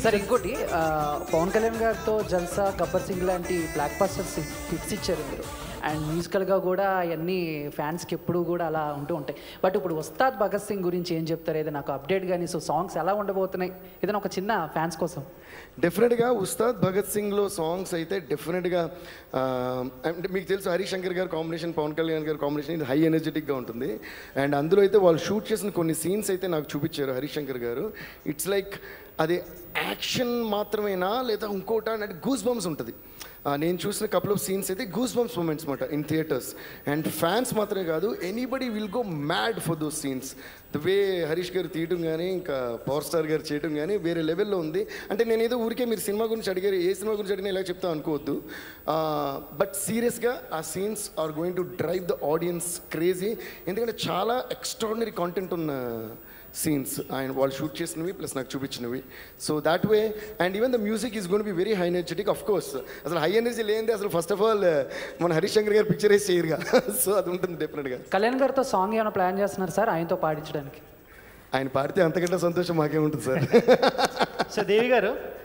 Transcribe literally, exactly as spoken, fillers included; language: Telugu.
సార్ ఇంకోటి పవన్ కళ్యాణ్ గారితో జల్సా గబ్బర్ సింగ్ లాంటి బ్లాక్ బస్టర్స్ హిట్స్ ఇచ్చారు మీరు, అండ్ మ్యూజికల్గా కూడా అవన్నీ ఫ్యాన్స్కి ఎప్పుడు కూడా అలా ఉంటూ ఉంటాయి. బట్ ఇప్పుడు ఉస్తాద్ భగత్ సింగ్ గురించి ఏం చెప్తారు, ఏదో నాకు అప్డేట్ కానీ, సో సాంగ్స్ ఎలా ఉండబోతున్నాయి, ఏదైనా ఒక చిన్న ఫ్యాన్స్ కోసం. డెఫినెట్గా ఉస్తాద్ భగత్ సింగ్లో సాంగ్స్ అయితే డెఫినెట్గా అంటే మీకు తెలుసు హరీష్ శంకర్ గారు కాంబినేషన్, పవన్ కళ్యాణ్ గారి కాంబినేషన్ ఇది హై ఎనర్జెటిక్గా ఉంటుంది. అండ్ అందులో అయితే వాళ్ళు షూట్ చేసిన కొన్ని సీన్స్ అయితే నాకు చూపించారు హరీష్ శంకర్ గారు. ఇట్స్ లైక్ అది యాక్షన్ మాత్రమేనా లేదా ఇంకోట అంటే గూస్ బంప్స్ ఉంటుంది. నేను చూసిన కపుల్ ఆఫ్ సీన్స్ అయితే గూస్ బంప్స్ మూమెంట్స్ అనమాట ఇన్ థియేటర్స్. అండ్ ఫ్యాన్స్ మాత్రమే కాదు, anybody will go mad for those scenes. The way Harish garu తీయటం కానీ, ఇంకా పవర్ స్టార్ గారు చేయటం కానీ వేరే లెవెల్లో ఉంది. అంటే నేను ఏదో ఊరికే మీరు సినిమా గురించి అడిగారు, ఏ సినిమా గురించి అడిగినా ఇలా చెప్తా అనుకోవద్దు. బట్ సీరియస్గా ఆ scenes are going to drive the audience crazy. ఎందుకంటే చాలా ఎక్స్ట్రాడినరీ కాంటెంట్ ఉన్న సీన్స్ ఆయన వాళ్ళు షూట్ చేసినవి ప్లస్ నాకు చూపించినవి. So that way and even the music is gonna be very high energetic. Of course అసలు హై ఎనర్జీ లేనిదే అసలు ఫస్ట్ ఆఫ్ ఆల్ మన హరీష్ శంకర్ గారు పిక్చరైజ్ చేయరుగా. సో అది ఉంటుంది డెఫినెట్గా. కళ్యాణ్ గారితో సాంగ్ ఏమైనా ప్లాన్ చేస్తున్నారు సార్ ఆయనతో పాడించడానికి? ఆయన పాడితే అంతకంటే సంతోషం మాకేముంటుంది సార్. సో దేవి గారు